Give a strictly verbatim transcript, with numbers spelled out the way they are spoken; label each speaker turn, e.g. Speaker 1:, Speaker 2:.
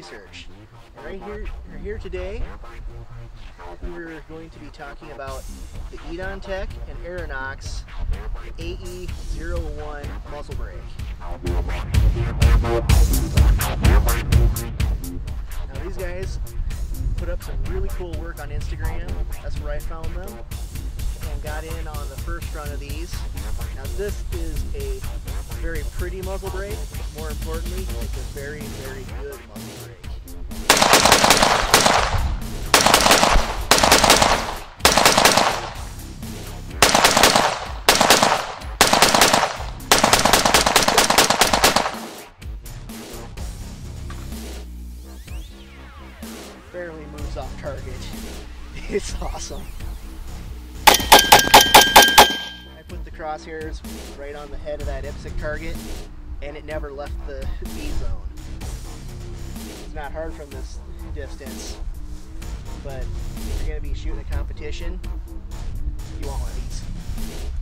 Speaker 1: research. And right here, right here today, we're going to be talking about the Edon Tech and Aeronox A E zero one muzzle brake. Now these guys put up some really cool work on Instagram. That's where I found them and got in on the first run of these. Now this is a very pretty muzzle brake. More importantly, it's a very, very good muzzle brake. Barely moves off target. It's awesome. I put the crosshairs right on the head of that I P S C target and it never left the B zone. It's not hard from this distance, but if you're going to be shooting a competition, you want one of these.